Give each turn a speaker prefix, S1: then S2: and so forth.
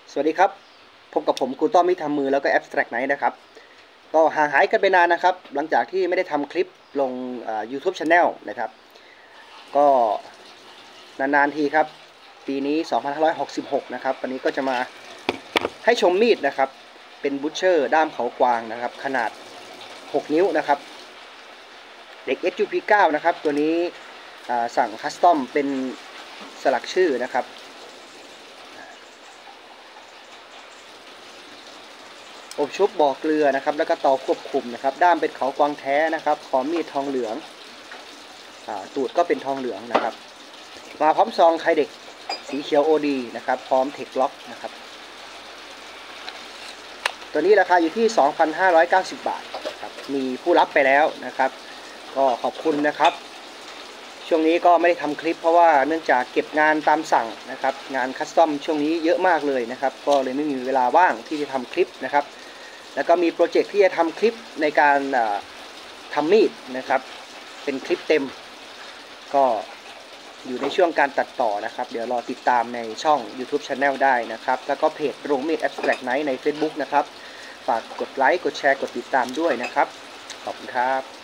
S1: สวัสดีครับพบกับผมครูต้อมมิทำมือแล้วก็ Abstract Night นะครับก็ห่างหายกันไปนานนะครับหลังจากที่ไม่ได้ทำคลิปลงYouTube Channel นะครับก็นานๆทีครับปีนี้2566นะครับวันนี้ก็จะมาให้ชมมีดนะครับเป็นบูชเชอร์ด้ามเขากวางนะครับขนาด6นิ้วนะครับเด็ก SUP9 นะครับตัวนี้สั่งคัสตอมเป็นสลักชื่อนะครับอบชุบบ่อเกลือนะครับแล้วก็เตาควบคุมนะครับด้ามเป็นเขากวางแท้นะครับขอมีดทองเหลืองตูดก็เป็นทองเหลืองนะครับมาพร้อมซองไข่เด็กสีเขียว OD นะครับพร้อมเทคล็อกนะครับตัวนี้ราคาอยู่ที่ 2,590 บาทครับมีผู้รับไปแล้วนะครับก็ขอบคุณนะครับช่วงนี้ก็ไม่ได้ทำคลิปเพราะว่าเนื่องจากเก็บงานตามสั่งนะครับงานคัสตอมช่วงนี้เยอะมากเลยนะครับก็เลยไม่มีเวลาว่างที่จะทำคลิปนะครับแล้วก็มีโปรเจกต์ที่จะทำคลิปในการทำมีดนะครับเป็นคลิปเต็มก็อยู่ในช่วงการตัดต่อนะครับเดี๋ยวรอติดตามในช่อง YouTube Channel ได้นะครับแล้วก็เพจโรงมีด Abstract Night ใน Facebook นะครับฝากกดไลค์กดแชร์กดติดตามด้วยนะครับขอบคุณครับ